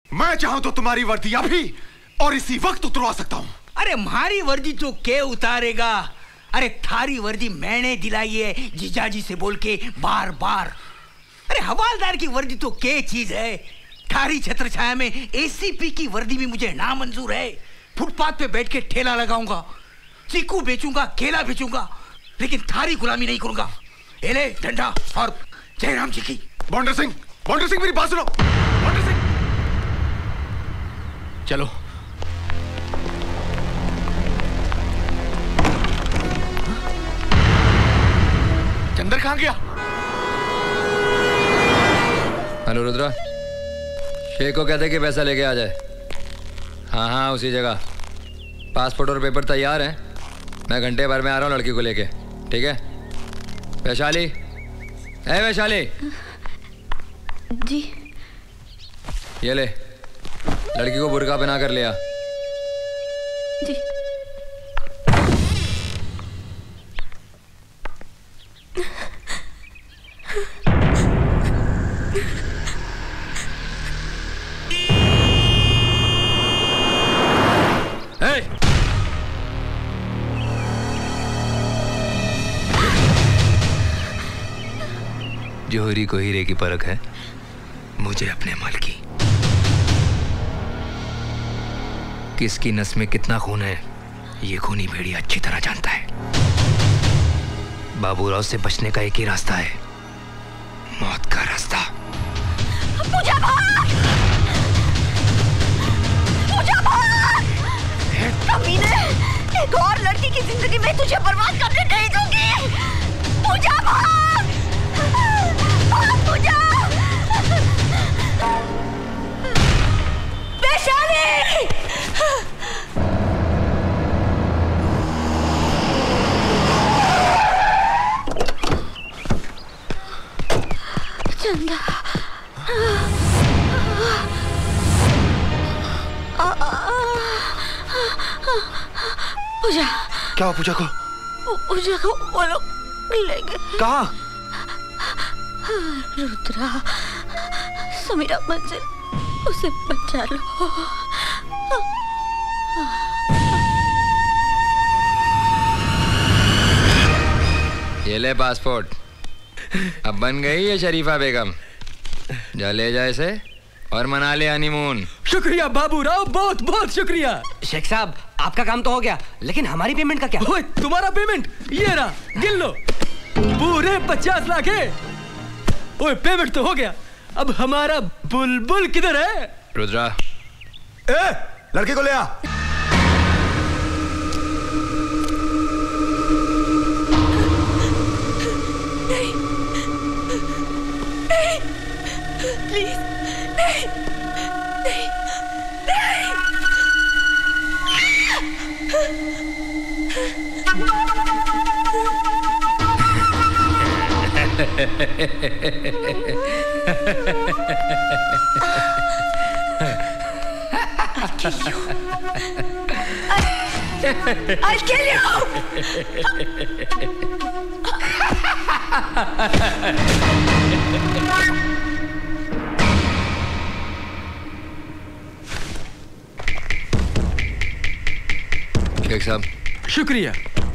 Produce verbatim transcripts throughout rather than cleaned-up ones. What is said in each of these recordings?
मैं चाहूं तो तुम्हारी वर्दी अभी और इसी वक्त उतरवा सकता हूं। अरे हमारी वर्दी तो के उतारेगा? अरे थारी वर्दी मैंने दिलाई है जीजाजी से बोल के बार बार। अरे हवालदार की वर्दी तो के चीज है? थारी छत्र छाया में एसीपी की वर्दी भी मुझे नामंजूर है। फुटपाथ पे बैठ के ठेला लगाऊंगा, चीकू बेचूंगा, केला बेचूंगा, लेकिन थारी गुलामी नहीं करूंगा। एले डंडा और जयराम जी की। बॉन्डर सिंह, बॉन्डर सिंह मेरी बात सुनो। बॉन्डर सिंह चलो। चंदर कहां गया? हेलो रुद्रा, शेख को कहते कि पैसा लेके आ जाए। हाँ हाँ उसी जगह। पासपोर्ट और पेपर तैयार हैं, मैं घंटे भर में आ रहा हूँ लड़की को लेके। ठीक है? वैशाली, है वैशाली जी। ये ले, लड़की को बुर्का पहना कर लिया। जी। जोहरी को हीरे की परख है, मुझे अपने माल की। किसकी नस में कितना खून है ये खूनी भेड़िया अच्छी तरह जानता है। बाबूराव से बचने का एक ही रास्ता है, मौत का रास्ता। पूजा भाग! पूजा भाग! कमीने, एक और लड़की की जिंदगी में तुझे बर्बाद करने नहीं दूंगी। पूजा भाग! पूजा! वैशाली! चंदा। पूजा। क्या हुआ पूजा को? पूजा को वो लोग ले गए। कहाँ? रुद्रा, समीरा मंजिल, उसे बचा लो। ये ले पासपोर्ट, अब बन गई ये शरीफा बेगम। जा ले जा इसे और मना ले हनीमून। शुक्रिया बाबूराव, बहुत बहुत शुक्रिया। शेख साहब, आपका काम तो हो गया, लेकिन हमारी पेमेंट का क्या? ओए, तुम्हारा पेमेंट ये रहा, गिन लो, पूरे पचास लाख है। ओए, पेमेंट तो हो गया, अब हमारा बुलबुल किधर है? रुद्रा, ए, लड़के को ले आ। नहीं, नहीं, प्लीज, नहीं, नहीं, नहीं। I'll kill you! शेख साहब, शुक्रिया।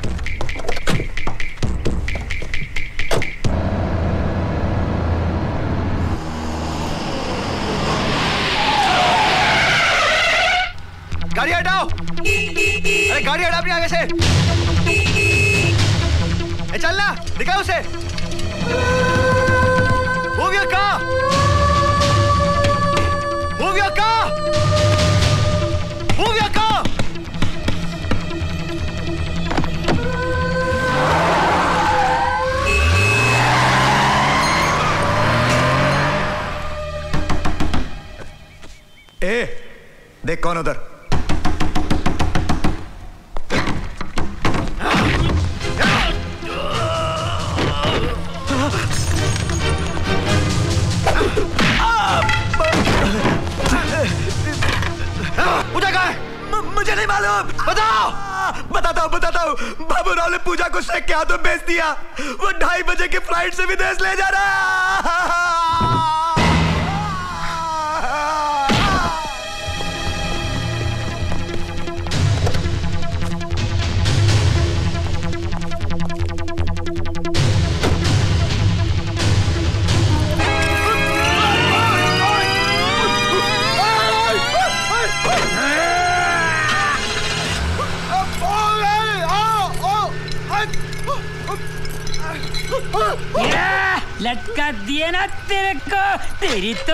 गाड़ी हटाओ! अरे गाड़ी हटा अपने आगे से। ए चलना, दिखाओ उसे। Move your car! Move your car! Move your car! ए, देख कौन उधर। पूजा कहाँ है? मुझे नहीं मालूम। बताओ। बताता हूँ बताता हूँ। बाबूराव ने पूजा को शेख के हाथों बेच दिया। वो ढाई बजे की फ्लाइट से विदेश ले जा रहा है। लटका दिए ना तेरे को, तेरी तो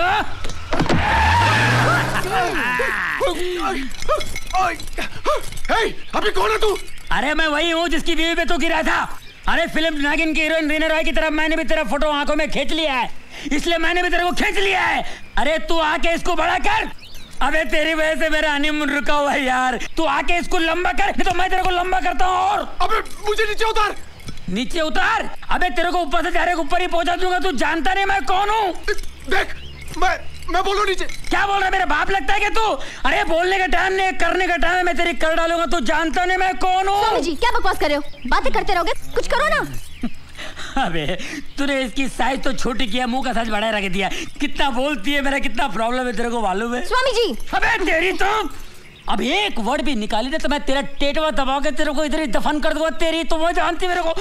अभी कौन है तू? अरे मैं वही हूँ जिसकी बीवी पे तू गिरा था। अरे फिल्म नागिन की हीरोइन रीना रॉय की तरफ मैंने भी तेरा फोटो आंखों में खींच लिया है, इसलिए मैंने भी तेरे को खींच लिया है। अरे तू आके इसको बड़ा कर। अबे तेरी वजह से मेरा हनीमून रुका हुआ है यार, तू आके इसको लंबा कर, नहीं तो मैं तेरे को लंबा करता हूँ। और अबे मुझे नीचे उतार। नीचे उतार? अबे तेरे को ऊपर से डायरेक्ट ऊपर ही पहुंचा दूंगा, तू जानता नहीं मैं कौन हूँ। देख मैं मैं बोलूं नीचे। क्या बोल रहा है, मेरा बाप लगता है क्या तू? अरे बोलने का टाइम नहीं, करने का टाइम है, मैं तेरी कर डालूंगा, तू जानता नहीं मैं कौन हूँ। स्वामी जी क्या बकवास कर रहे हो, बातें करते रहोगे, कुछ करो ना। अबे तूने इसकी साइज तो छोटी किया, मुंह का साइज बढ़ा रख दिया। कितना बोलती है, मेरा कितना प्रॉब्लम है तेरे को मालूम है? स्वामी जी अबे तेरी तो अब एक वर्ड भी निकाली दे तो मैं तेरा टेटवा दबा के तेरे को इधर ही दफन कर दूंगा। तेरी तो वो जानती मेरे को।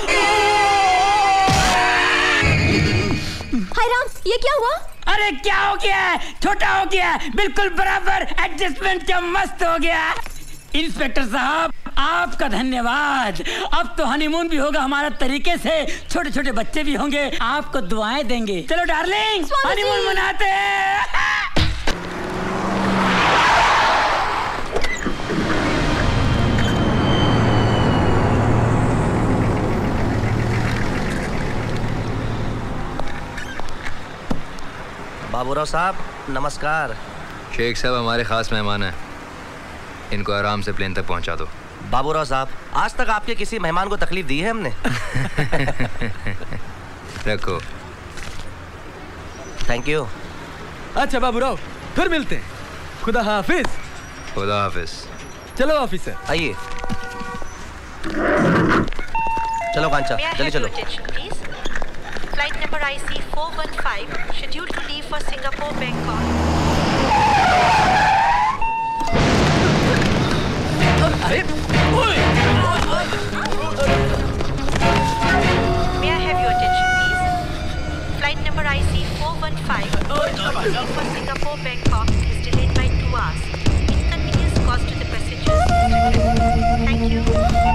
हाय राम, ये क्या हुआ? अरे क्या हो गया है, छोटा हो गया है, बिल्कुल बराबर एडजस्टमेंट क्या मस्त हो गया। इंस्पेक्टर साहब आपका धन्यवाद, अब तो हनीमून भी होगा हमारा तरीके से, छोटे छोटे बच्चे भी होंगे, आपको दुआएं देंगे। चलो डार्लिंग हनीमून मनाते हैं। बाबूराव साहब नमस्कार। शेख साहब हमारे खास मेहमान हैं, इनको आराम से प्लेन तक पहुंचा दो। बाबूराव साहब आज तक आपके किसी मेहमान को तकलीफ दी है हमने? रखो। Thank you. अच्छा बाबूराव फिर मिलते हैं, खुदा हाफिज। खुदा हाफिज। चलो ऑफिसर आइए। चलो कांचा जल्दी चलो। Flight number I C four one five, scheduled to leave for Singapore, Bangkok. अरे May I have your attention, please? Flight number I C four one five, scheduled to leave for Singapore, Bangkok, is delayed by two hours. Inconvenience caused to the passengers is regretted. Thank you.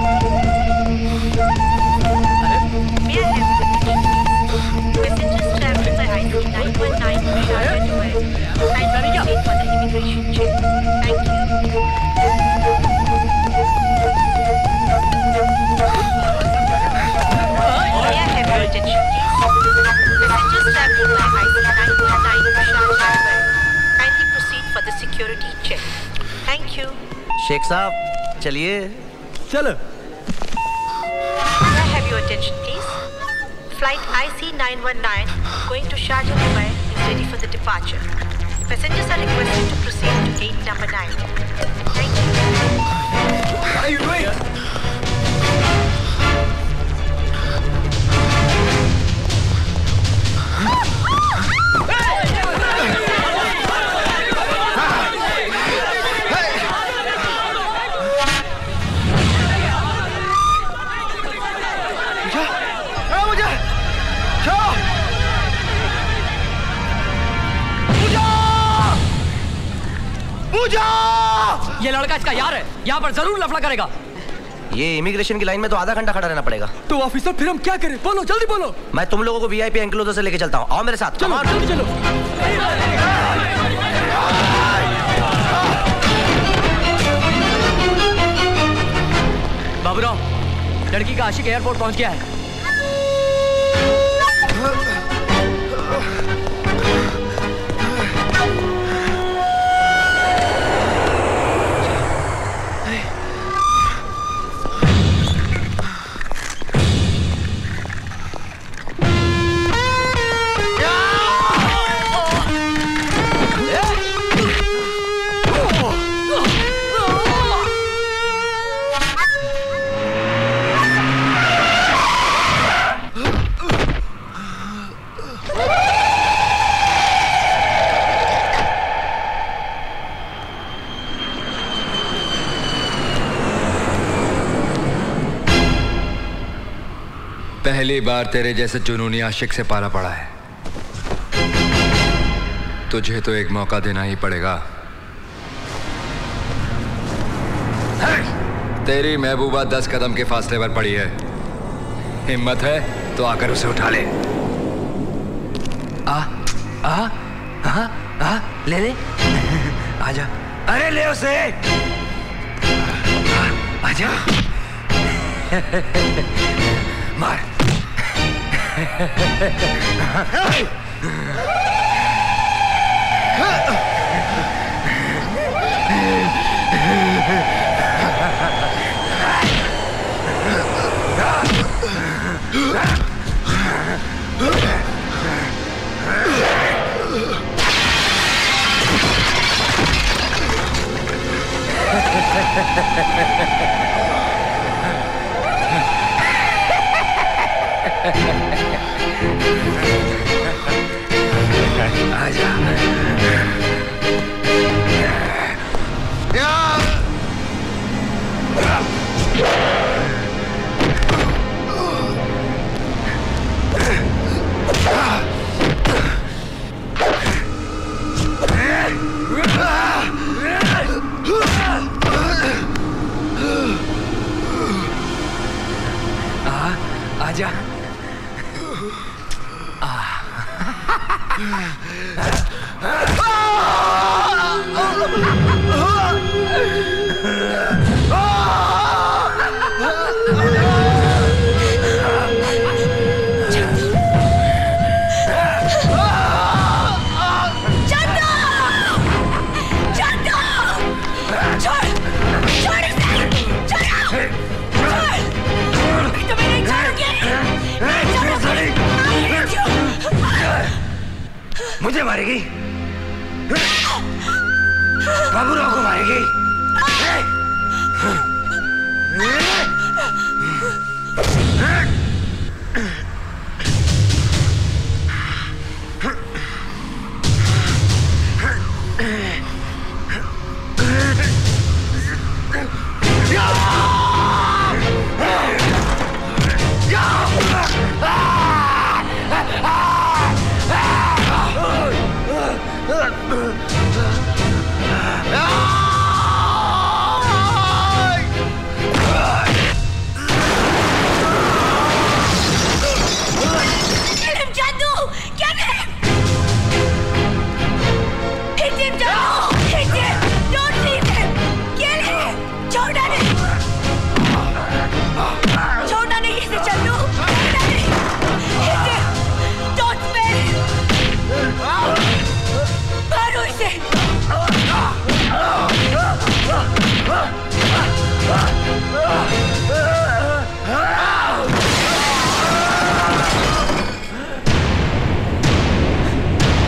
May I have your attention, please? Passengers traveling by I C nine one nine to Sharjah, Dubai. Kindly proceed for the immigration check. Thank you. May I have your attention, please? Passengers traveling by I C nine one nine to Sharjah, Dubai. Kindly proceed for the security check. Thank you. Sheikh साहब चलिए। चलो। May I have your attention, please? Flight I C nine one nine going to Sharjah, Dubai is ready for the departure. Passengers are requested to proceed to gate number nine. Thank you. What are you doing? ये लड़का इसका यार है, यहाँ पर जरूर लफड़ा करेगा। ये इमिग्रेशन की लाइन में तो आधा घंटा खड़ा रहना पड़ेगा। तो ऑफिसर फिर हम क्या करें, बोलो जल्दी बोलो। मैं तुम लोगों को वीआईपी एनक्लोजर से लेके चलता हूँ, आओ मेरे साथ। चलो जल्दी चलो। बाबूराव लड़की का आशिक एयरपोर्ट पहुंच गया है। पहली बार तेरे जैसे जुनूनी आशिक से पाला पड़ा है, तुझे तो एक मौका देना ही पड़ेगा। तेरी महबूबा दस कदम के फासले पर पड़ी है, हिम्मत है तो आकर उसे उठा ले। आ आ आ आ ले ले आजा। अरे ले उसे आजा। मार। आजा। आजा। मुझे मारेगी? बाबूराव को मारेगी?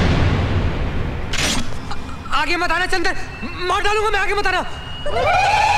आगे मत आना चंदर, मार डालूंगा मैं, आगे मत आना।